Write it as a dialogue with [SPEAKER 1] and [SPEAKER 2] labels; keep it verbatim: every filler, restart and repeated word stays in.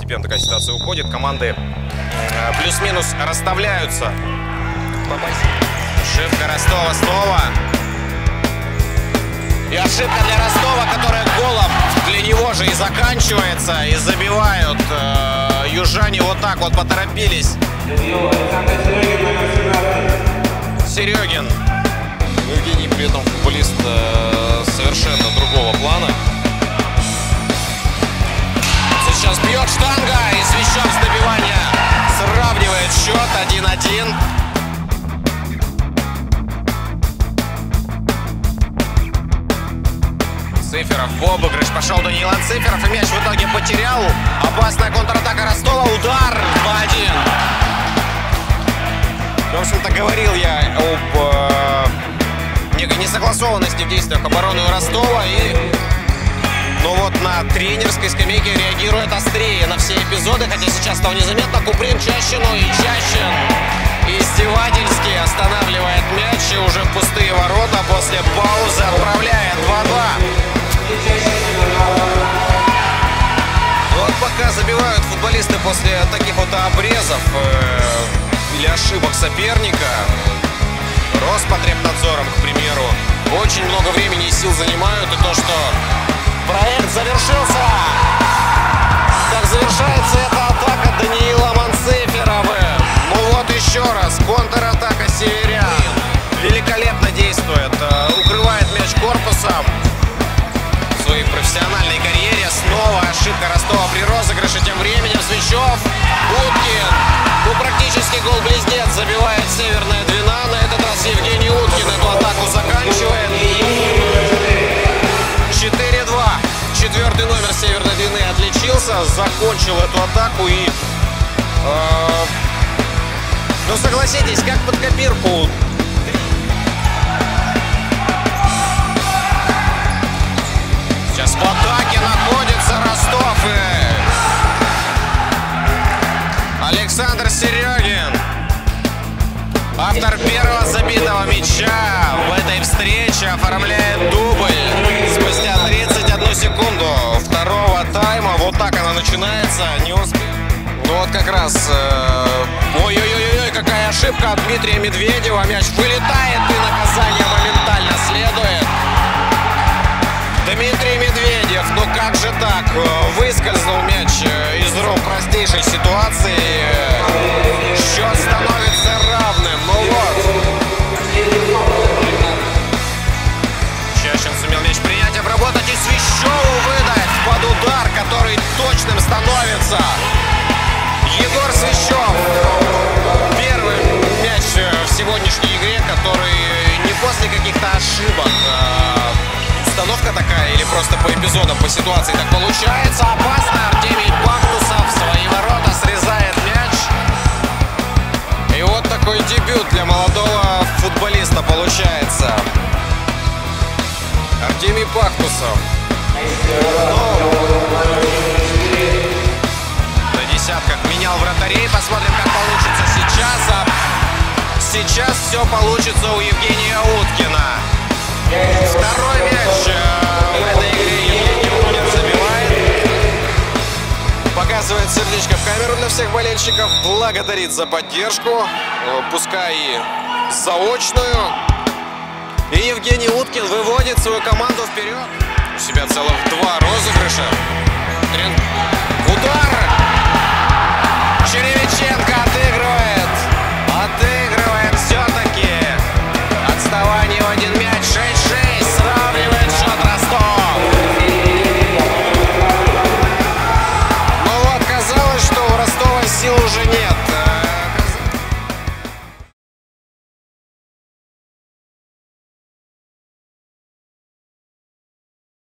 [SPEAKER 1] постепенно такая ситуация уходит. Команды плюс-минус расставляются. Ошибка Ростова снова. И ошибка для Ростова, которая голом для него же и заканчивается. И забивают э, южане вот так вот поторопились. Серегин. Евгений при этом футболист э, совершенно другого плана. Сейчас бьет штанга, и Свищев с добивания сравнивает счет один-один. Циферов в обыгрыш, пошел Даниил Циферов, и мяч в итоге потерял. Опасная контратака Ростова, удар два-один. В общем-то, говорил я об э, некой несогласованности в действиях обороны Ростова, и но вот на тренерской скамейке реагирует острее на все эпизоды, хотя сейчас того незаметно. Куприн Чащину, и Чащин издевательски останавливает мяч, и уже в пустые ворота после паузы отправляет два-два. Вот пока забивают футболисты после таких вот обрезов э, или ошибок соперника, Роспотребнадзором, к примеру, очень много времени и сил занимают, и то, что проект завершился. Так завершается эта атака Даниила Манциферовым. Ну вот еще раз, контратака северян. Великолепно действует, укрывает мяч корпусом. В своей профессиональной карьере снова ошибка Ростова при розыгрыше. Тем временем Свищев, Уткин. Ну практически гол-близнец забивает Северная Двина. На этот раз Евгений Уткин эту атаку заканчивает. четыре-два. Четвертый номер Северной Двины отличился, закончил эту атаку и... Э, ну согласитесь, как под копирку. Сейчас в атаке находится Ростов и... Александр Серегин. Автор первого забитого мяча в этой встрече оформляет дубль спустя тридцать одну секунду второго тайма. Вот так она начинается. Не успел. Ну вот как раз... Ой-ой-ой-ой, какая ошибка от Дмитрия Медведева. Мяч вылетает, и наказание моментально следует. Дмитрий Медведев, ну как же так? Выскользнул мяч из рук простейшей ситуации. Счет становится равным. Ну вот. Чащин сумел мяч принять, обработать и Свищеву выдать под удар, который точным становится. Егор Свищев. Первый мяч в сегодняшней игре, который не после каких-то ошибок. Установка такая или просто по эпизодам, по ситуации так получается. Опасно. Артемий Пахтусов в свои ворота срезает мяч. И вот такой дебют для молодого футболиста получается. Артемий Пахтусов. Ну, на десятках менял вратарей. Посмотрим, как получится сейчас. А сейчас все получится у Евгения Уткина. Второй мяч в этой игре Евгений Уткин забивает. Показывает сердечко в камеру для всех болельщиков. Благодарит за поддержку, пускай и заочную. И Евгений Уткин выводит свою команду вперед. У себя целых два розыгрыша. Удар! Черевиченко отыгрывает. Отыгрывает все-таки. Отставание в один мяч. шесть-шесть. Сравнивает счет Ростов. Ну вот, казалось, что у Ростова сил уже нет.